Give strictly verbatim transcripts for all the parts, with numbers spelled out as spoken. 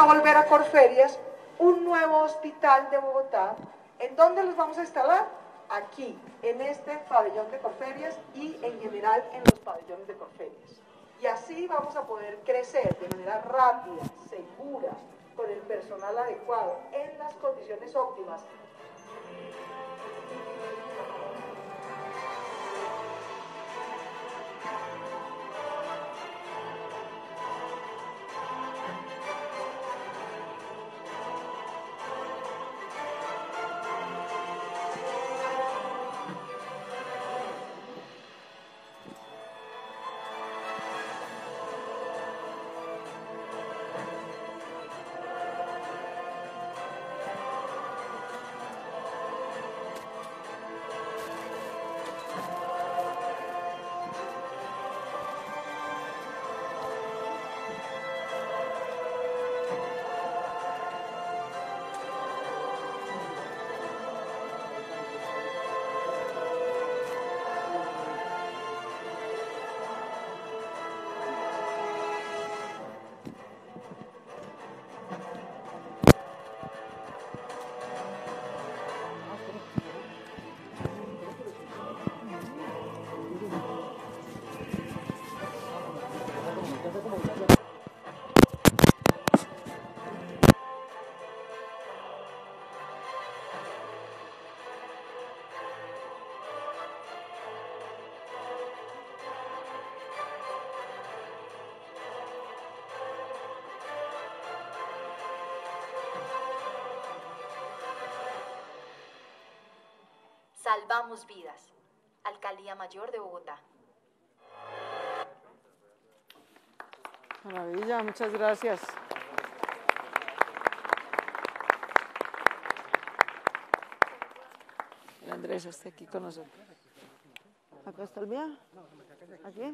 a volver a Corferias un nuevo hospital de Bogotá. ¿En dónde los vamos a instalar? Aquí, en este pabellón de Corferias y en general en los pabellones de Corferias. Y así vamos a poder crecer de manera rápida, segura, con el personal adecuado, en las condiciones óptimas. Salvamos vidas. Alcaldía Mayor de Bogotá. Maravilla, muchas gracias. El Andrés está aquí con nosotros. ¿Acá está el mío? ¿Aquí?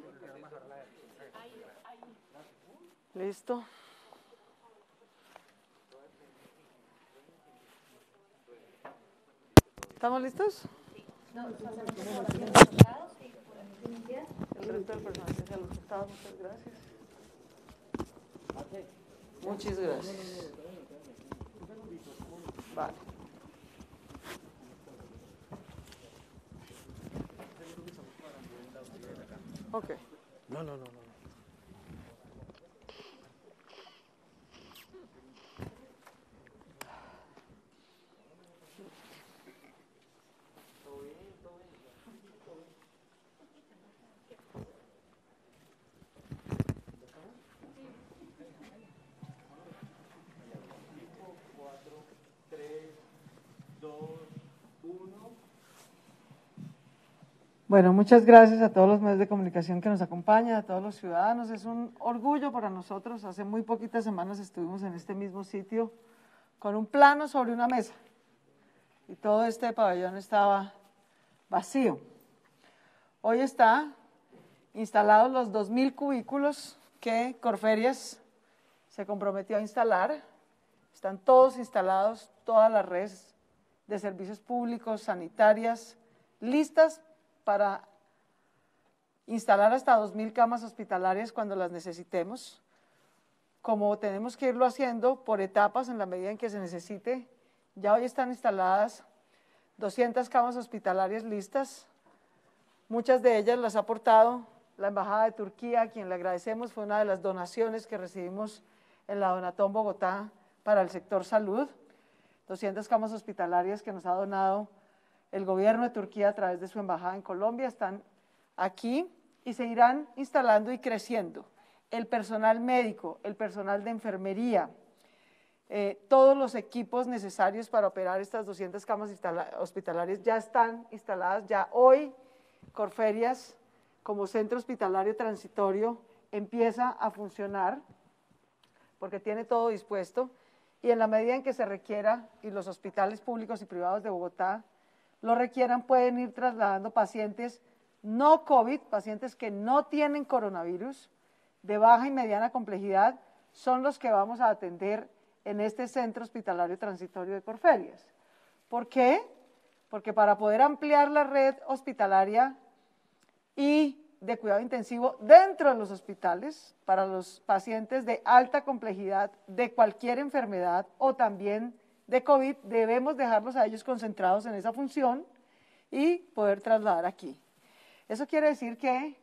Listo. ¿Estamos listos? No, pasamos por los resultados y podemos iniciar. El resto del personal que sea los resultados, muchas gracias. Muchas gracias. Vale. Ok. No, no, no, no. Bueno, muchas gracias a todos los medios de comunicación que nos acompañan, a todos los ciudadanos. Es un orgullo para nosotros. Hace muy poquitas semanas estuvimos en este mismo sitio con un plano sobre una mesa y todo este pabellón estaba vacío. Hoy está instalados los dos mil cubículos que Corferias se comprometió a instalar. Están todos instalados, todas las redes de servicios públicos, sanitarias, listas para instalar hasta dos mil camas hospitalarias cuando las necesitemos, como tenemos que irlo haciendo por etapas en la medida en que se necesite. Ya hoy están instaladas doscientas camas hospitalarias listas, muchas de ellas las ha aportado la Embajada de Turquía, a quien le agradecemos, fue una de las donaciones que recibimos en la Donatón Bogotá para el sector salud, doscientas camas hospitalarias que nos ha donado el gobierno de Turquía a través de su embajada en Colombia, están aquí y se irán instalando y creciendo. El personal médico, el personal de enfermería, eh, todos los equipos necesarios para operar estas doscientas camas hospitalarias ya están instaladas. Ya hoy Corferias, como centro hospitalario transitorio, empieza a funcionar porque tiene todo dispuesto y en la medida en que se requiera y los hospitales públicos y privados de Bogotá lo requieran, pueden ir trasladando pacientes no COVID, pacientes que no tienen coronavirus, de baja y mediana complejidad, son los que vamos a atender en este centro hospitalario transitorio de Corferias. ¿Por qué? Porque para poder ampliar la red hospitalaria y de cuidado intensivo dentro de los hospitales para los pacientes de alta complejidad de cualquier enfermedad o también de COVID. Debemos dejarlos a ellos concentrados en esa función y poder trasladar aquí. Eso quiere decir que,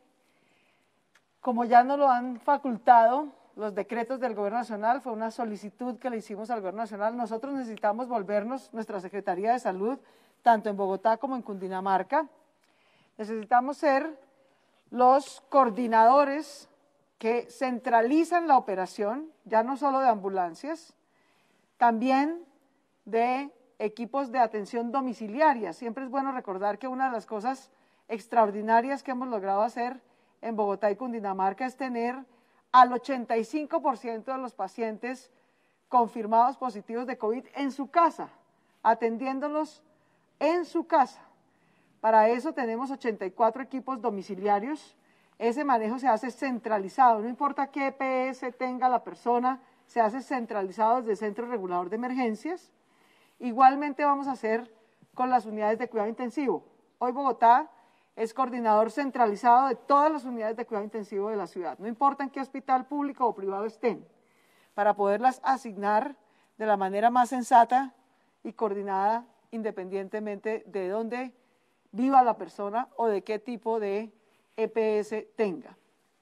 como ya nos lo han facultado los decretos del Gobierno Nacional, fue una solicitud que le hicimos al Gobierno Nacional, nosotros necesitamos volvernos, nuestra Secretaría de Salud, tanto en Bogotá como en Cundinamarca, necesitamos ser los coordinadores que centralizan la operación, ya no solo de ambulancias, también de equipos de atención domiciliaria. Siempre es bueno recordar que una de las cosas extraordinarias que hemos logrado hacer en Bogotá y Cundinamarca es tener al ochenta y cinco por ciento de los pacientes confirmados positivos de COVID en su casa, atendiéndolos en su casa. Para eso tenemos ochenta y cuatro equipos domiciliarios. Ese manejo se hace centralizado, no importa qué E P S tenga la persona, se hace centralizado desde el Centro Regulador de Emergencias. Igualmente vamos a hacer con las unidades de cuidado intensivo. Hoy Bogotá es coordinador centralizado de todas las unidades de cuidado intensivo de la ciudad, no importa en qué hospital público o privado estén, para poderlas asignar de la manera más sensata y coordinada independientemente de dónde viva la persona o de qué tipo de E P S tenga.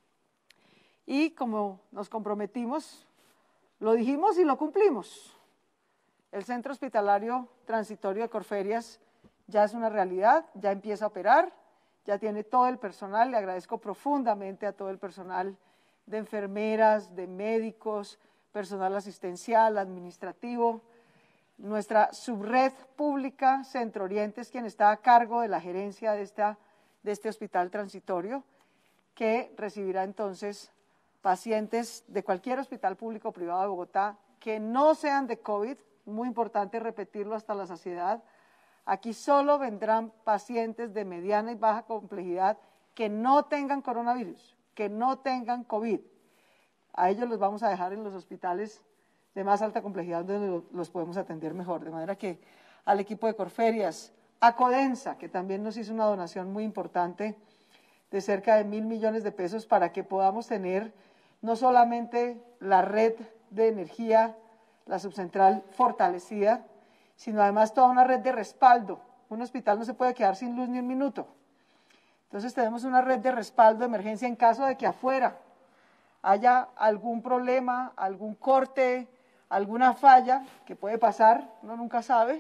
Y como nos comprometimos, lo dijimos y lo cumplimos. El Centro Hospitalario Transitorio de Corferias ya es una realidad, ya empieza a operar, ya tiene todo el personal. Le agradezco profundamente a todo el personal de enfermeras, de médicos, personal asistencial, administrativo. Nuestra subred pública Centro Oriente es quien está a cargo de la gerencia de, esta, de este hospital transitorio, que recibirá entonces pacientes de cualquier hospital público o privado de Bogotá que no sean de COVID, muy importante repetirlo hasta la saciedad. Aquí solo vendrán pacientes de mediana y baja complejidad que no tengan coronavirus, que no tengan COVID. A ellos los vamos a dejar en los hospitales de más alta complejidad donde los podemos atender mejor. De manera que al equipo de Corferias, a Codensa, que también nos hizo una donación muy importante de cerca de mil millones de pesos para que podamos tener no solamente la red de energía, la subcentral fortalecida, sino además toda una red de respaldo. Un hospital no se puede quedar sin luz ni un minuto. Entonces tenemos una red de respaldo de emergencia en caso de que afuera haya algún problema, algún corte, alguna falla, que puede pasar, uno nunca sabe.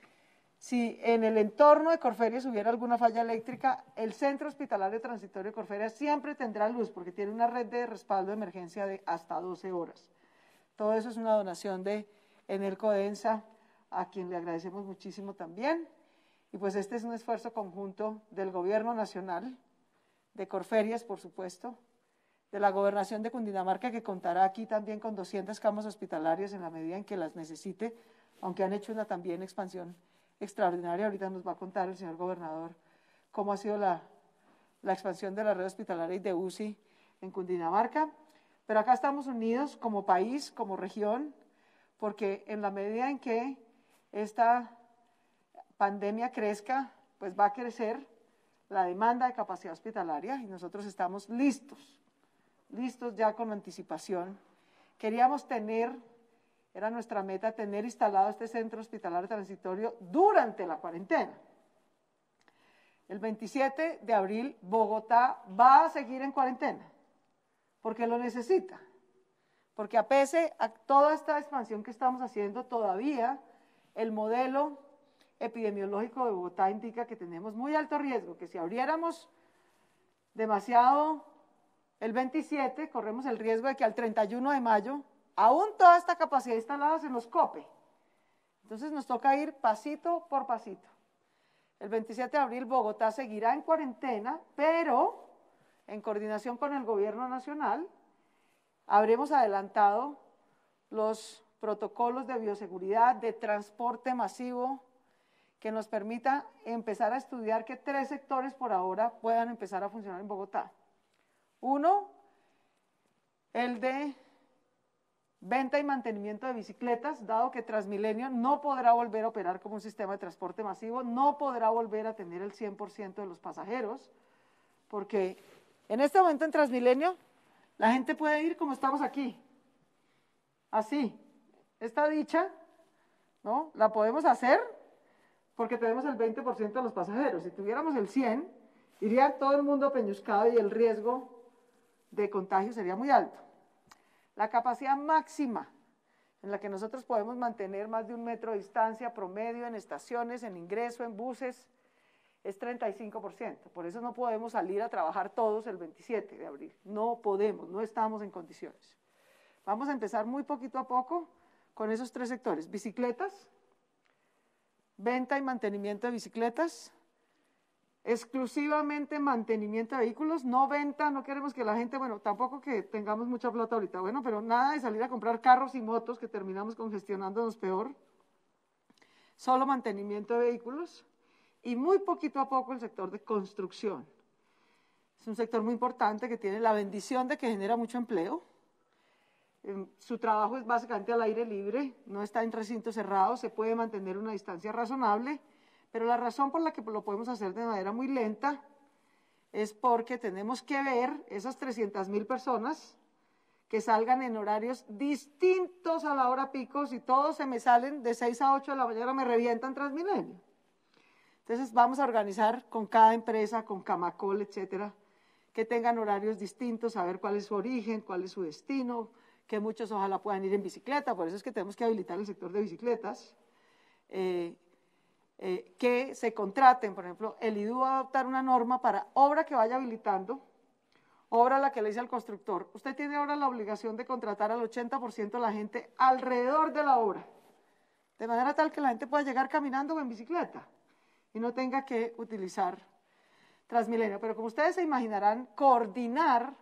Si en el entorno de Corferias hubiera alguna falla eléctrica, el Centro Hospitalario Transitorio de Corferias siempre tendrá luz, porque tiene una red de respaldo de emergencia de hasta doce horas. Todo eso es una donación de Enel Codensa, a quien le agradecemos muchísimo también. Y pues este es un esfuerzo conjunto del Gobierno Nacional, de Corferias, por supuesto, de la Gobernación de Cundinamarca, que contará aquí también con doscientas camas hospitalarias en la medida en que las necesite, aunque han hecho una también expansión extraordinaria. Ahorita nos va a contar el señor gobernador cómo ha sido la, la expansión de la red hospitalaria y de U C I en Cundinamarca. Pero acá estamos unidos como país, como región, porque en la medida en que esta pandemia crezca, pues va a crecer la demanda de capacidad hospitalaria y nosotros estamos listos, listos ya con anticipación. Queríamos tener, era nuestra meta, tener instalado este centro hospitalario transitorio durante la cuarentena. El veintisiete de abril, Bogotá va a seguir en cuarentena, porque lo necesita, porque a pesar de toda esta expansión que estamos haciendo, todavía el modelo epidemiológico de Bogotá indica que tenemos muy alto riesgo, que si abriéramos demasiado el veintisiete, corremos el riesgo de que al treinta y uno de mayo, aún toda esta capacidad instalada se nos cope. Entonces nos toca ir pasito por pasito. El veintisiete de abril Bogotá seguirá en cuarentena, pero en coordinación con el Gobierno Nacional, habremos adelantado los protocolos de bioseguridad, de transporte masivo, que nos permita empezar a estudiar que tres sectores por ahora puedan empezar a funcionar en Bogotá. Uno, el de venta y mantenimiento de bicicletas, dado que Transmilenio no podrá volver a operar como un sistema de transporte masivo, no podrá volver a tener el cien por ciento de los pasajeros, porque En este momento en Transmilenio, la gente puede ir como estamos aquí, así. Esta dicha, ¿no? La podemos hacer porque tenemos el veinte por ciento de los pasajeros. Si tuviéramos el cien, iría todo el mundo peñuscado y el riesgo de contagio sería muy alto. La capacidad máxima en la que nosotros podemos mantener más de un metro de distancia promedio en estaciones, en ingreso, en buses, es treinta y cinco por ciento. Por eso no podemos salir a trabajar todos el veintisiete de abril. No podemos, no estamos en condiciones. Vamos a empezar muy poquito a poco con esos tres sectores. Bicicletas, venta y mantenimiento de bicicletas, exclusivamente mantenimiento de vehículos, no venta, no queremos que la gente, bueno, tampoco que tengamos mucha plata ahorita, bueno, pero nada de salir a comprar carros y motos que terminamos congestionándonos peor, solo mantenimiento de vehículos y muy poquito a poco el sector de construcción. Es un sector muy importante que tiene la bendición de que genera mucho empleo. Eh, su trabajo es básicamente al aire libre, no está en recintos cerrados, se puede mantener una distancia razonable, pero la razón por la que lo podemos hacer de manera muy lenta es porque tenemos que ver esas trescientas mil personas que salgan en horarios distintos a la hora pico. Si todos se me salen de seis a ocho de la mañana me revientan Transmilenio. Entonces vamos a organizar con cada empresa, con Camacol, etcétera, que tengan horarios distintos, saber cuál es su origen, cuál es su destino, que muchos ojalá puedan ir en bicicleta, por eso es que tenemos que habilitar el sector de bicicletas, eh, eh, que se contraten, por ejemplo, el I D U va a adoptar una norma para obra que vaya habilitando, obra a la que le dice al constructor, usted tiene ahora la obligación de contratar al ochenta por ciento de la gente alrededor de la obra, de manera tal que la gente pueda llegar caminando o en bicicleta y no tenga que utilizar Transmilenio. Pero como ustedes se imaginarán, coordinar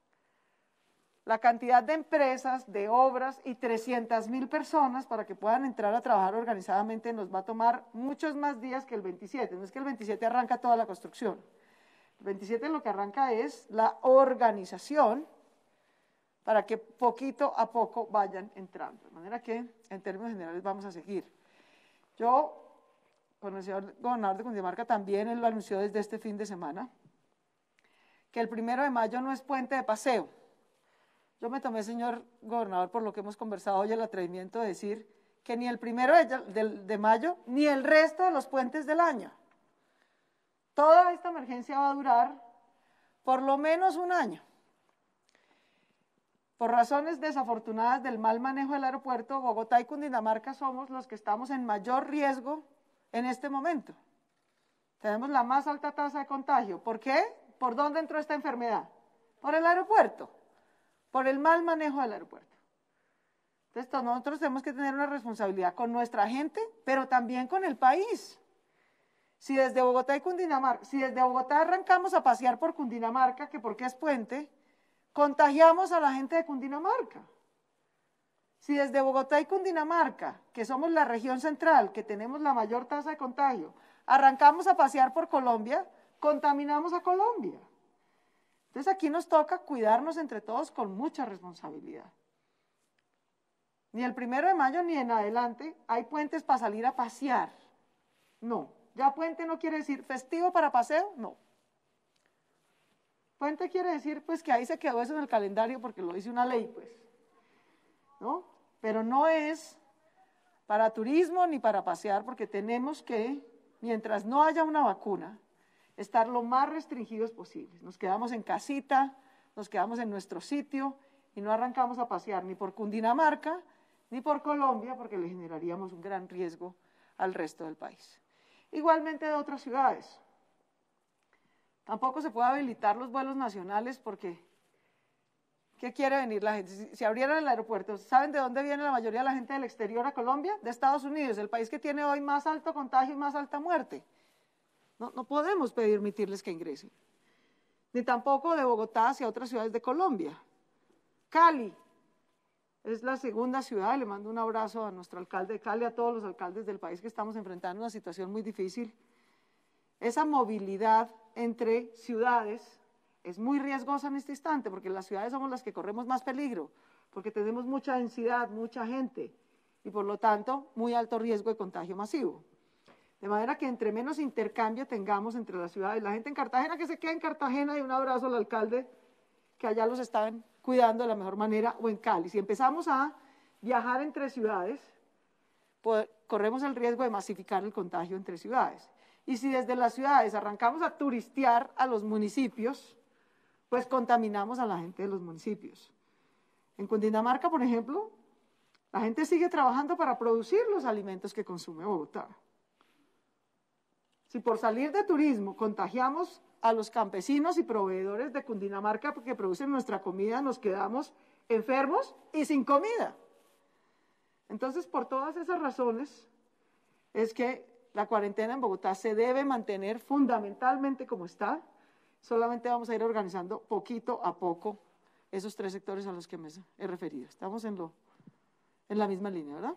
la cantidad de empresas, de obras y trescientas mil personas para que puedan entrar a trabajar organizadamente nos va a tomar muchos más días que el veintisiete. No es que el veintisiete arranca toda la construcción. El veintisiete lo que arranca es la organización para que poquito a poco vayan entrando. De manera que, en términos generales, vamos a seguir. Yo, con el señor gobernador de Cundinamarca, también él lo anunció desde este fin de semana, que el primero de mayo no es puente de paseo. Yo me tomé, señor gobernador, por lo que hemos conversado hoy, el atrevimiento de decir que ni el primero de, de, de mayo, ni el resto de los puentes del año. Toda esta emergencia va a durar por lo menos un año. Por razones desafortunadas del mal manejo del aeropuerto, Bogotá y Cundinamarca somos los que estamos en mayor riesgo en este momento. Tenemos la más alta tasa de contagio. ¿Por qué? ¿Por dónde entró esta enfermedad? Por el aeropuerto. Por el mal manejo del aeropuerto. Entonces nosotros tenemos que tener una responsabilidad con nuestra gente, pero también con el país. Si desde Bogotá y Cundinamarca, si desde Bogotá arrancamos a pasear por Cundinamarca, que porque es puente, contagiamos a la gente de Cundinamarca. Si desde Bogotá y Cundinamarca, que somos la región central, que tenemos la mayor tasa de contagio, arrancamos a pasear por Colombia, contaminamos a Colombia. Entonces aquí nos toca cuidarnos entre todos con mucha responsabilidad. Ni el primero de mayo ni en adelante hay puentes para salir a pasear. No, ya puente no quiere decir festivo para paseo, no. Puente quiere decir pues que ahí se quedó eso en el calendario porque lo dice una ley, pues, ¿no? Pero no es para turismo ni para pasear porque tenemos que, mientras no haya una vacuna, estar lo más restringidos posibles. Nos quedamos en casita, nos quedamos en nuestro sitio y no arrancamos a pasear ni por Cundinamarca ni por Colombia porque le generaríamos un gran riesgo al resto del país. Igualmente de otras ciudades. Tampoco se puede habilitar los vuelos nacionales porque ¿qué quiere venir la gente? Si, si abrieran el aeropuerto, ¿saben de dónde viene la mayoría de la gente del exterior a Colombia? De Estados Unidos, el país que tiene hoy más alto contagio y más alta muerte. No, no podemos permitirles que ingresen. Ni tampoco de Bogotá hacia otras ciudades de Colombia. Cali es la segunda ciudad, le mando un abrazo a nuestro alcalde de Cali, a todos los alcaldes del país que estamos enfrentando una situación muy difícil. Esa movilidad entre ciudades es muy riesgosa en este instante, porque las ciudades somos las que corremos más peligro, porque tenemos mucha densidad, mucha gente, y por lo tanto, muy alto riesgo de contagio masivo. De manera que entre menos intercambio tengamos entre las ciudades, la gente en Cartagena que se quede en Cartagena, y un abrazo al alcalde que allá los están cuidando de la mejor manera, o en Cali. Si empezamos a viajar entre ciudades, pues, corremos el riesgo de masificar el contagio entre ciudades. Y si desde las ciudades arrancamos a turistear a los municipios, pues contaminamos a la gente de los municipios. En Cundinamarca, por ejemplo, la gente sigue trabajando para producir los alimentos que consume Bogotá. Si por salir de turismo contagiamos a los campesinos y proveedores de Cundinamarca que producen nuestra comida, nos quedamos enfermos y sin comida. Entonces, por todas esas razones, es que la cuarentena en Bogotá se debe mantener fundamentalmente como está. Solamente vamos a ir organizando poquito a poco esos tres sectores a los que me he referido. Estamos en, lo, en la misma línea, ¿verdad?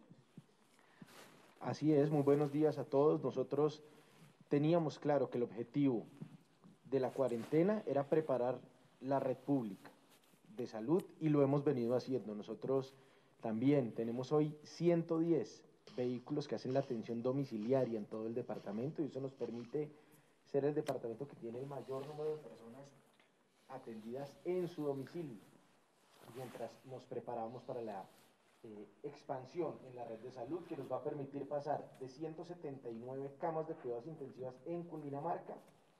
Así es, muy buenos días a todos. Nosotros teníamos claro que el objetivo de la cuarentena era preparar la red pública de salud y lo hemos venido haciendo. Nosotros también tenemos hoy ciento diez vehículos que hacen la atención domiciliaria en todo el departamento y eso nos permite ser el departamento que tiene el mayor número de personas atendidas en su domicilio, mientras nos preparamos para la eh, expansión en la red de salud que nos va a permitir pasar de ciento setenta y nueve camas de cuidados intensivos en Cundinamarca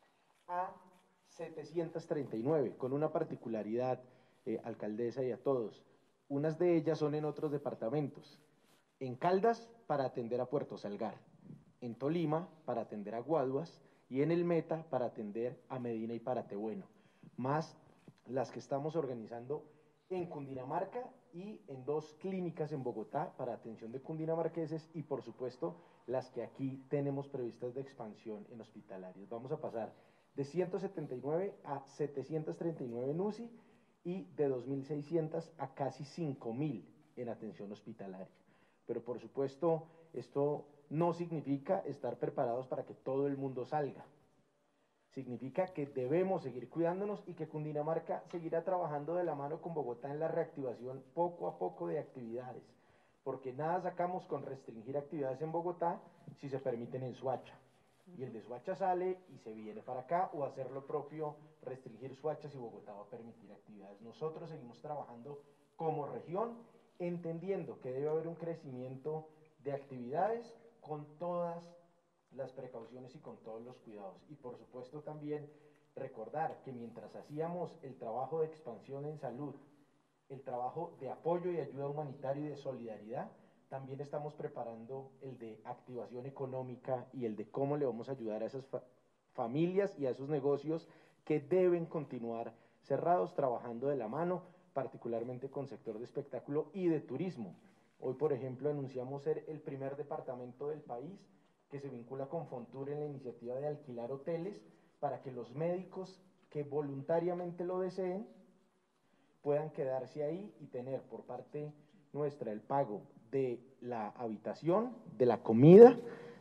a setecientas treinta y nueve, con una particularidad, eh, alcaldesa y a todos. Unas de ellas son en otros departamentos. En Caldas, para atender a Puerto Salgar, en Tolima, para atender a Guaduas, y en el Meta, para atender a Medina y Paratebueno, más las que estamos organizando en Cundinamarca y en dos clínicas en Bogotá para atención de cundinamarqueses y, por supuesto, las que aquí tenemos previstas de expansión en hospitalarios. Vamos a pasar de ciento setenta y nueve a setecientas treinta y nueve en U C I y de dos mil seiscientas a casi cinco mil en atención hospitalaria. Pero por supuesto, esto no significa estar preparados para que todo el mundo salga. Significa que debemos seguir cuidándonos y que Cundinamarca seguirá trabajando de la mano con Bogotá en la reactivación poco a poco de actividades, porque nada sacamos con restringir actividades en Bogotá si se permiten en Soacha. Y el de Soacha sale y se viene para acá, o hacer lo propio, restringir Soacha si Bogotá va a permitir actividades. Nosotros seguimos trabajando como región, entendiendo que debe haber un crecimiento de actividades con todas las precauciones y con todos los cuidados. Y por supuesto también recordar que mientras hacíamos el trabajo de expansión en salud, el trabajo de apoyo y ayuda humanitaria y de solidaridad, también estamos preparando el de activación económica y el de cómo le vamos a ayudar a esas fa familias y a esos negocios que deben continuar cerrados, trabajando de la mano, particularmente con sector de espectáculo y de turismo. Hoy, por ejemplo, anunciamos ser el primer departamento del país que se vincula con Fontur en la iniciativa de alquilar hoteles para que los médicos que voluntariamente lo deseen puedan quedarse ahí y tener por parte nuestra el pago de la habitación, de la comida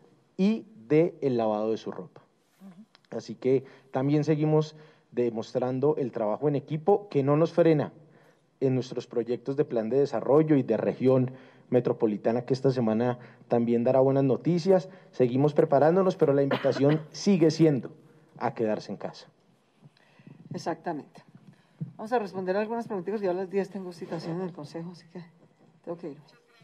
y del lavado de su ropa. Así que también seguimos demostrando el trabajo en equipo que no nos frena en nuestros proyectos de plan de desarrollo y de región metropolitana, que esta semana también dará buenas noticias. Seguimos preparándonos, pero la invitación sigue siendo a quedarse en casa. Exactamente. Vamos a responder algunas preguntas. Yo a las diez tengo citación en el Consejo, así que tengo que ir.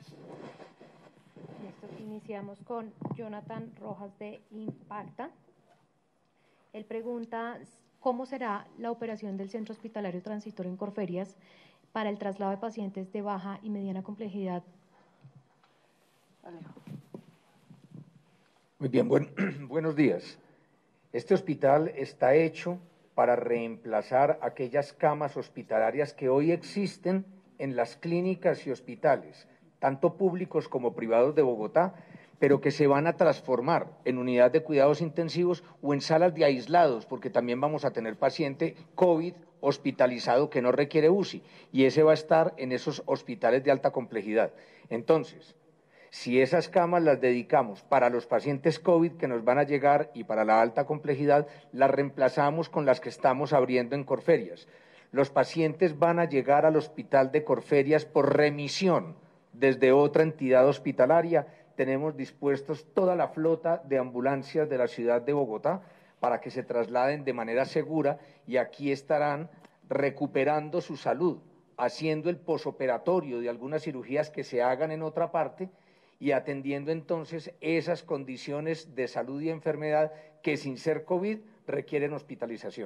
Listo, iniciamos con Jonathan Rojas de Impacta. Él pregunta, ¿cómo será la operación del Centro Hospitalario Transitorio en Corferias para el traslado de pacientes de baja y mediana complejidad? Alejo. Muy bien, buen, buenos días. Este hospital está hecho para reemplazar aquellas camas hospitalarias que hoy existen en las clínicas y hospitales, tanto públicos como privados de Bogotá, pero que se van a transformar en unidad de cuidados intensivos o en salas de aislados, porque también vamos a tener paciente COVID hospitalizado que no requiere U C I, y ese va a estar en esos hospitales de alta complejidad. Entonces, si esas camas las dedicamos para los pacientes COVID que nos van a llegar y para la alta complejidad, las reemplazamos con las que estamos abriendo en Corferias. Los pacientes van a llegar al hospital de Corferias por remisión desde otra entidad hospitalaria, tenemos dispuestos toda la flota de ambulancias de la ciudad de Bogotá para que se trasladen de manera segura y aquí estarán recuperando su salud, haciendo el posoperatorio de algunas cirugías que se hagan en otra parte y atendiendo entonces esas condiciones de salud y enfermedad que sin ser COVID requieren hospitalización.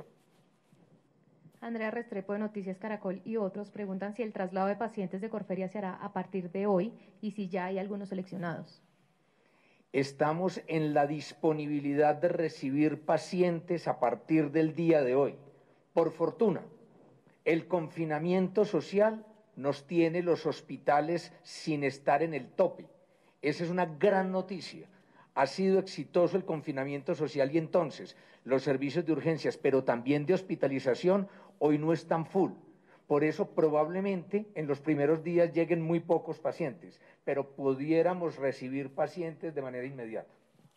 Andrea Restrepo de Noticias Caracol y otros preguntan si el traslado de pacientes de Corferia se hará a partir de hoy y si ya hay algunos seleccionados. Estamos en la disponibilidad de recibir pacientes a partir del día de hoy. Por fortuna, el confinamiento social nos tiene los hospitales sin estar en el tope. Esa es una gran noticia. Ha sido exitoso el confinamiento social y entonces los servicios de urgencias, pero también de hospitalización, hoy no están full. Por eso probablemente en los primeros días lleguen muy pocos pacientes, pero pudiéramos recibir pacientes de manera inmediata.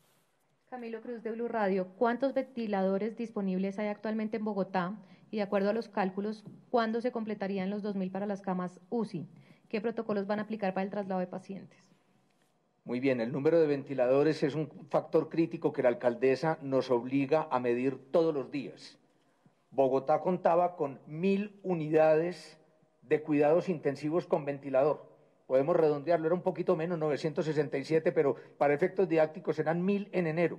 Camilo Cruz de Blue Radio, ¿cuántos ventiladores disponibles hay actualmente en Bogotá? Y de acuerdo a los cálculos, ¿cuándo se completarían los dos mil para las camas U C I? ¿Qué protocolos van a aplicar para el traslado de pacientes? Muy bien, el número de ventiladores es un factor crítico que la alcaldesa nos obliga a medir todos los días. Bogotá contaba con mil unidades de cuidados intensivos con ventilador. Podemos redondearlo, era un poquito menos, novecientos sesenta y siete, pero para efectos didácticos eran mil en enero.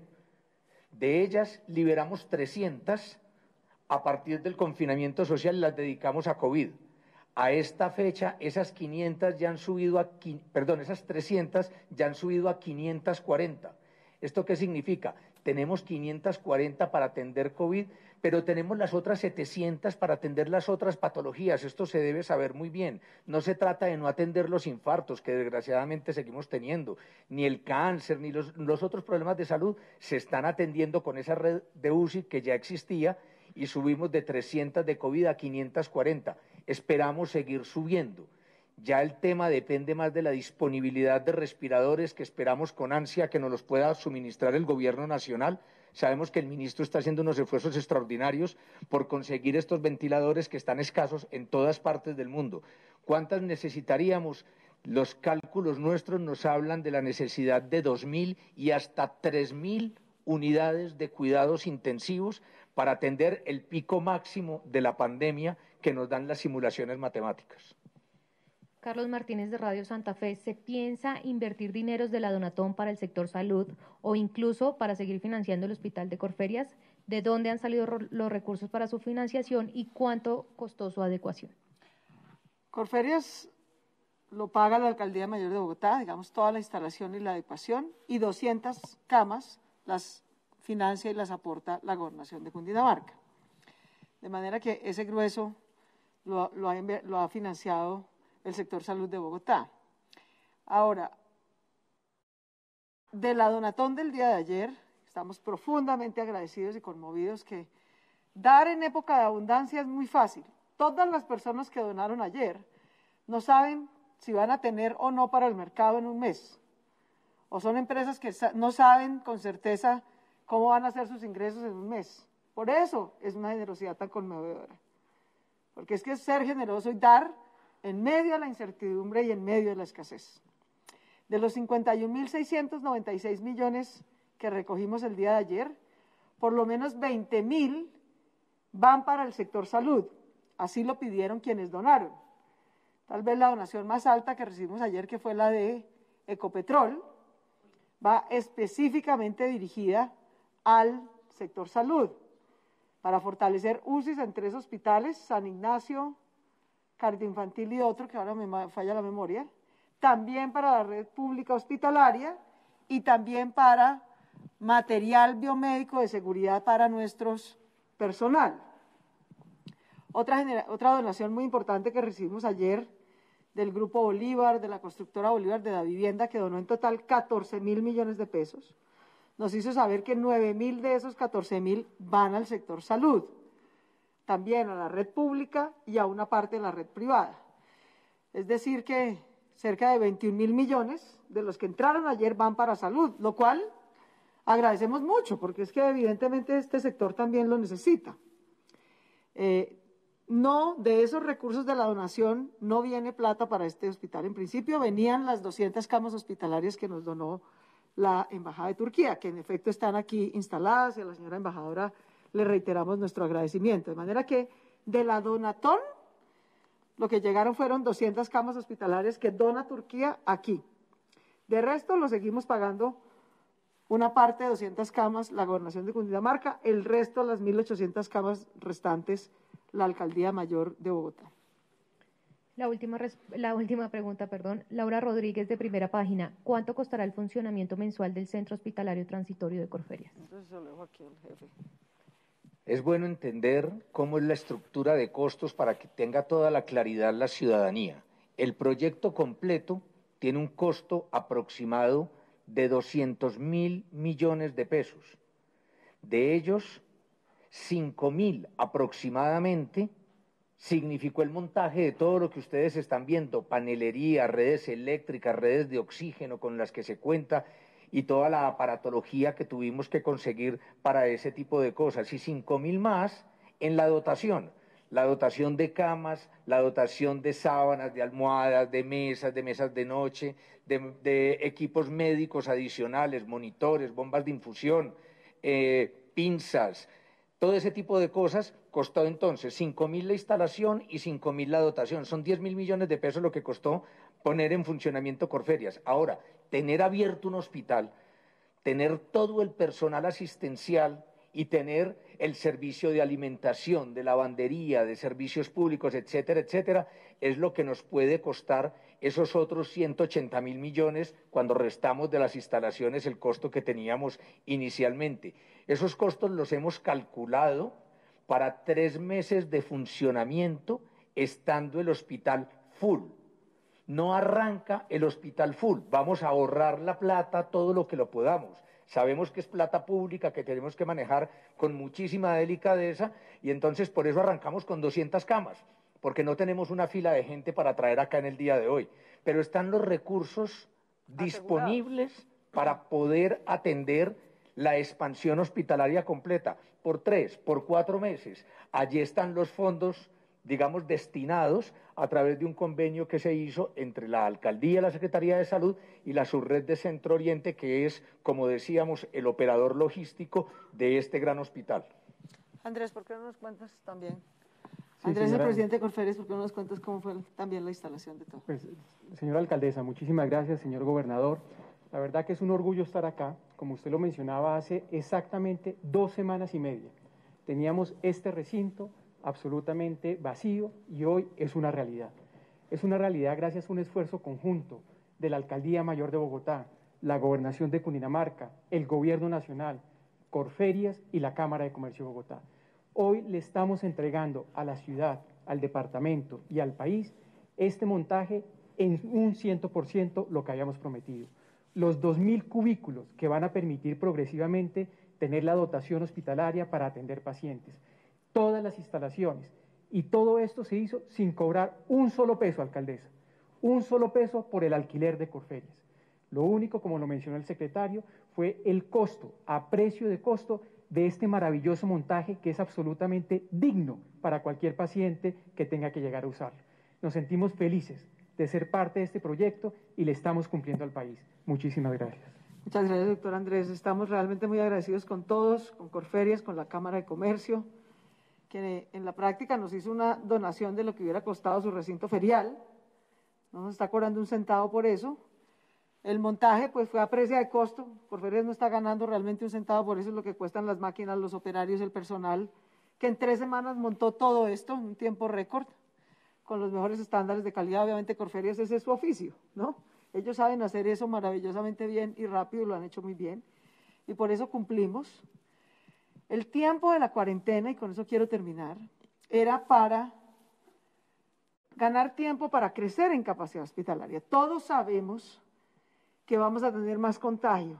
De ellas liberamos trescientas a partir del confinamiento social y las dedicamos a COVID. A esta fecha, esas quinientas ya han subido a, perdón, esas trescientas ya han subido a quinientas cuarenta. ¿Esto qué significa? Tenemos quinientas cuarenta para atender COVID, pero tenemos las otras setecientas para atender las otras patologías. Esto se debe saber muy bien. No se trata de no atender los infartos, que desgraciadamente seguimos teniendo, ni el cáncer, ni los, los otros problemas de salud se están atendiendo con esa red de U C I que ya existía y subimos de trescientas de COVID a quinientas cuarenta. Esperamos seguir subiendo. Ya el tema depende más de la disponibilidad de respiradores que esperamos con ansia que nos los pueda suministrar el gobierno nacional. Sabemos que el ministro está haciendo unos esfuerzos extraordinarios por conseguir estos ventiladores que están escasos en todas partes del mundo. ¿Cuántas necesitaríamos? Los cálculos nuestros nos hablan de la necesidad de dos mil y hasta tres mil unidades de cuidados intensivos para atender el pico máximo de la pandemia que nos dan las simulaciones matemáticas. Carlos Martínez de Radio Santa Fe, ¿se piensa invertir dineros de la Donatón para el sector salud o incluso para seguir financiando el hospital de Corferias? ¿De dónde han salido los recursos para su financiación y cuánto costó su adecuación? Corferias lo paga la Alcaldía Mayor de Bogotá, digamos, toda la instalación y la adecuación, y doscientas camas las financia y las aporta la Gobernación de Cundinamarca. De manera que ese grueso lo, lo, ha, lo ha financiado el sector salud de Bogotá. Ahora, de la Donatón del día de ayer, estamos profundamente agradecidos y conmovidos que dar en época de abundancia es muy fácil. Todas las personas que donaron ayer no saben si van a tener o no para el mercado en un mes. O son empresas que no saben con certeza cómo van a hacer sus ingresos en un mes. Por eso es una generosidad tan conmovedora. Porque es que es ser generoso y dar en medio de la incertidumbre y en medio de la escasez. De los cincuenta y un mil seiscientos noventa y seis millones que recogimos el día de ayer, por lo menos veinte mil van para el sector salud. Así lo pidieron quienes donaron. Tal vez la donación más alta que recibimos ayer, que fue la de Ecopetrol, va específicamente dirigida al sector salud, para fortalecer U C Is en tres hospitales, San Ignacio, Cardioinfantil y otro, que ahora me falla la memoria, también para la red pública hospitalaria y también para material biomédico de seguridad para nuestros personal. Otra, otra donación muy importante que recibimos ayer del Grupo Bolívar, de la constructora Bolívar de la vivienda, que donó en total catorce mil millones de pesos, nos hizo saber que nueve mil de esos catorce mil van al sector salud, también a la red pública y a una parte de la red privada. Es decir que cerca de veintiún mil millones de los que entraron ayer van para salud, lo cual agradecemos mucho, porque es que evidentemente este sector también lo necesita. Eh, no, de esos recursos de la donación no viene plata para este hospital. En principio venían las doscientas camas hospitalarias que nos donó la Embajada de Turquía, que en efecto están aquí instaladas, y a la señora embajadora le reiteramos nuestro agradecimiento. De manera que de la donatón, lo que llegaron fueron doscientas camas hospitalarias que dona Turquía aquí. De resto lo seguimos pagando una parte de doscientas camas la Gobernación de Cundinamarca, el resto, las mil ochocientas camas restantes, la Alcaldía Mayor de Bogotá. La última, la última pregunta, perdón. Laura Rodríguez, de Primera Página. ¿Cuánto costará el funcionamiento mensual del Centro Hospitalario Transitorio de Corferias? Entonces lo dejo aquí al jefe. Es bueno entender cómo es la estructura de costos para que tenga toda la claridad la ciudadanía. El proyecto completo tiene un costo aproximado de doscientos mil millones de pesos. De ellos, cinco mil aproximadamente significó el montaje de todo lo que ustedes están viendo, panelería, redes eléctricas, redes de oxígeno con las que se cuenta y toda la aparatología que tuvimos que conseguir para ese tipo de cosas. Y cinco mil más en la dotación, la dotación de camas, la dotación de sábanas, de almohadas, de mesas, de mesas de noche, de, de equipos médicos adicionales, monitores, bombas de infusión, eh, pinzas. Todo ese tipo de cosas costó entonces cinco mil la instalación y cinco mil la dotación. Son diez mil millones de pesos lo que costó poner en funcionamiento Corferias. Ahora, tener abierto un hospital, tener todo el personal asistencial y tener el servicio de alimentación, de lavandería, de servicios públicos, etcétera, etcétera, es lo que nos puede costar esos otros ciento ochenta mil millones cuando restamos de las instalaciones el costo que teníamos inicialmente. Esos costos los hemos calculado para tres meses de funcionamiento estando el hospital full. No arranca el hospital full, vamos a ahorrar la plata todo lo que lo podamos. Sabemos que es plata pública que tenemos que manejar con muchísima delicadeza y entonces por eso arrancamos con doscientas camas, porque no tenemos una fila de gente para traer acá en el día de hoy. Pero están los recursos disponibles para poder atender la expansión hospitalaria completa por tres, por cuatro meses. Allí están los fondos, digamos, destinados a través de un convenio que se hizo entre la Alcaldía, la Secretaría de Salud y la Subred de Centro Oriente, que es, como decíamos, el operador logístico de este gran hospital. Andrés, ¿por qué no nos cuentas también? Sí, Andrés, señora, el presidente de Corferias, ¿por qué no nos cuentas cómo fue también la instalación de todo? Pues, señora alcaldesa, muchísimas gracias, señor gobernador. La verdad que es un orgullo estar acá. Como usted lo mencionaba, hace exactamente dos semanas y media teníamos este recinto absolutamente vacío y hoy es una realidad. Es una realidad gracias a un esfuerzo conjunto de la Alcaldía Mayor de Bogotá, la Gobernación de Cundinamarca, el Gobierno Nacional, Corferias y la Cámara de Comercio de Bogotá. Hoy le estamos entregando a la ciudad, al departamento y al país este montaje en un cien por ciento lo que habíamos prometido. Los dos mil cubículos que van a permitir progresivamente tener la dotación hospitalaria para atender pacientes. Todas las instalaciones. Y todo esto se hizo sin cobrar un solo peso, alcaldesa. Un solo peso por el alquiler de Corferias. Lo único, como lo mencionó el secretario, fue el costo, a precio de costo, de este maravilloso montaje que es absolutamente digno para cualquier paciente que tenga que llegar a usarlo. Nos sentimos felices de ser parte de este proyecto y le estamos cumpliendo al país. Muchísimas gracias. Muchas gracias, doctor Andrés. Estamos realmente muy agradecidos con todos, con Corferias, con la Cámara de Comercio, que en la práctica nos hizo una donación de lo que hubiera costado su recinto ferial. No nos está cobrando un centavo por eso. El montaje pues fue a precio de costo. Corferias no está ganando realmente un centavo, por eso es lo que cuestan las máquinas, los operarios, el personal, que en tres semanas montó todo esto en un tiempo récord, con los mejores estándares de calidad. Obviamente Corferias ese es su oficio, ¿no? Ellos saben hacer eso maravillosamente bien y rápido, lo han hecho muy bien, y por eso cumplimos. El tiempo de la cuarentena, y con eso quiero terminar, era para ganar tiempo para crecer en capacidad hospitalaria. Todos sabemos que vamos a tener más contagio.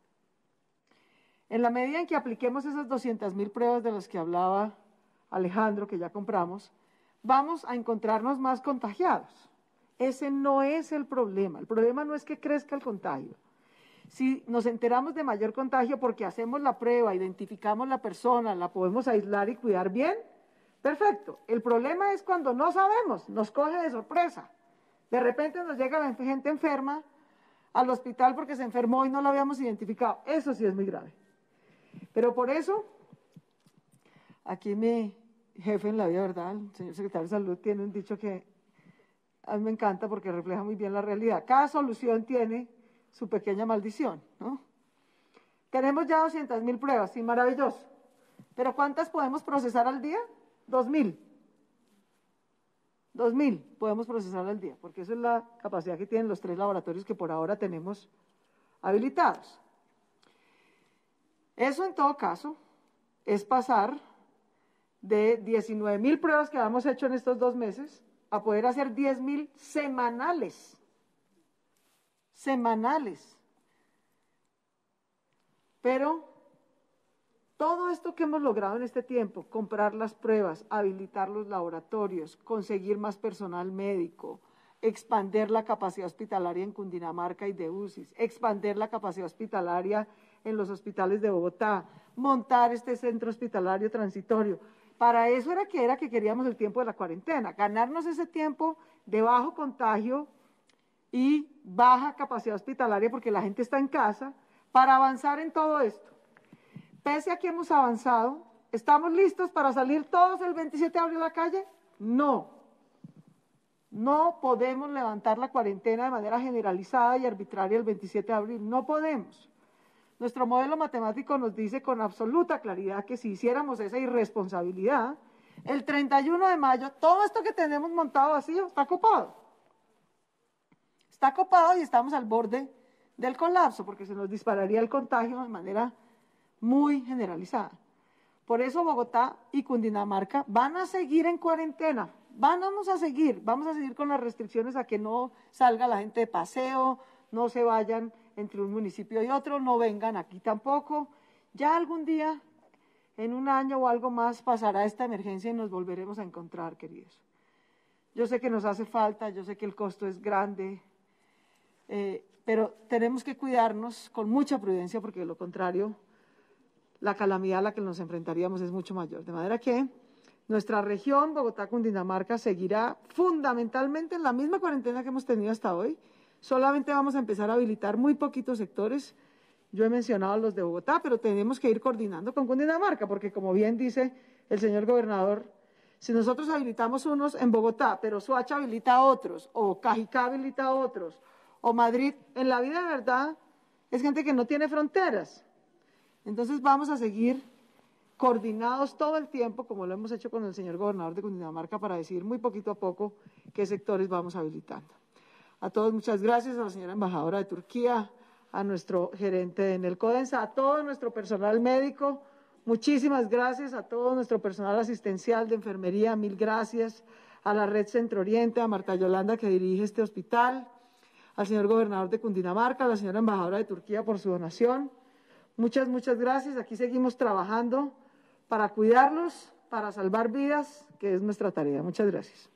En la medida en que apliquemos esas doscientas mil pruebas de las que hablaba Alejandro, que ya compramos, vamos a encontrarnos más contagiados. Ese no es el problema. El problema no es que crezca el contagio. Si nos enteramos de mayor contagio porque hacemos la prueba, identificamos la persona, la podemos aislar y cuidar bien, Perfecto. El problema es cuando no sabemos, nos coge de sorpresa. De repente nos llega la gente enferma al hospital porque se enfermó y no lo habíamos identificado. Eso sí es muy grave. Pero por eso, aquí mi jefe en la vida, ¿verdad? El señor secretario de Salud tiene un dicho que a mí me encanta porque refleja muy bien la realidad. Cada solución tiene su pequeña maldición, ¿no? Tenemos ya doscientas mil pruebas, sí, maravilloso. ¿Pero cuántas podemos procesar al día? Dos mil. Dos mil podemos procesar al día, porque esa es la capacidad que tienen los tres laboratorios que por ahora tenemos habilitados. Eso en todo caso es pasar de diecinueve mil pruebas que hemos hecho en estos dos meses a poder hacer diez mil semanales. Semanales. Pero todo esto que hemos logrado en este tiempo, comprar las pruebas, habilitar los laboratorios, conseguir más personal médico, expandir la capacidad hospitalaria en Cundinamarca y de U C I S, expandir la capacidad hospitalaria en los hospitales de Bogotá, montar este centro hospitalario transitorio. Para eso era que era que queríamos el tiempo de la cuarentena, ganarnos ese tiempo de bajo contagio y baja capacidad hospitalaria porque la gente está en casa para avanzar en todo esto. Pese a que hemos avanzado, ¿estamos listos para salir todos el veintisiete de abril a la calle? No. No podemos levantar la cuarentena de manera generalizada y arbitraria el veintisiete de abril. No podemos. Nuestro modelo matemático nos dice con absoluta claridad que si hiciéramos esa irresponsabilidad, el treinta y uno de mayo, todo esto que tenemos montado vacío está copado. Está copado y estamos al borde del colapso, porque se nos dispararía el contagio de manera muy generalizada. Por eso Bogotá y Cundinamarca van a seguir en cuarentena, vamos a seguir, vamos a seguir con las restricciones a que no salga la gente de paseo, no se vayan entre un municipio y otro, no vengan aquí tampoco. Ya algún día, en un año o algo más, pasará esta emergencia y nos volveremos a encontrar, queridos. Yo sé que nos hace falta, yo sé que el costo es grande, eh, pero tenemos que cuidarnos con mucha prudencia porque de lo contrario la calamidad a la que nos enfrentaríamos es mucho mayor. De manera que nuestra región, Bogotá, Cundinamarca, seguirá fundamentalmente en la misma cuarentena que hemos tenido hasta hoy. Solamente vamos a empezar a habilitar muy poquitos sectores. Yo he mencionado los de Bogotá, pero tenemos que ir coordinando con Cundinamarca, porque como bien dice el señor gobernador, si nosotros habilitamos unos en Bogotá, pero Soacha habilita a otros, o Cajicá habilita a otros, o Madrid, en la vida de verdad es gente que no tiene fronteras. Entonces vamos a seguir coordinados todo el tiempo, como lo hemos hecho con el señor gobernador de Cundinamarca, para decidir muy poquito a poco qué sectores vamos habilitando. A todos muchas gracias, a la señora embajadora de Turquía, a nuestro gerente en el CODENSA, a todo nuestro personal médico, muchísimas gracias, a todo nuestro personal asistencial de enfermería, mil gracias, a la Red Centro Oriente, a Marta Yolanda que dirige este hospital, al señor gobernador de Cundinamarca, a la señora embajadora de Turquía por su donación. Muchas, muchas gracias. Aquí seguimos trabajando para cuidarlos, para salvar vidas, que es nuestra tarea. Muchas gracias.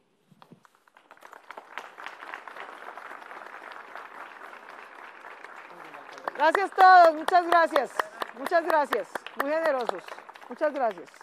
Gracias a todos, muchas gracias. Muchas gracias. Muy generosos. Muchas gracias.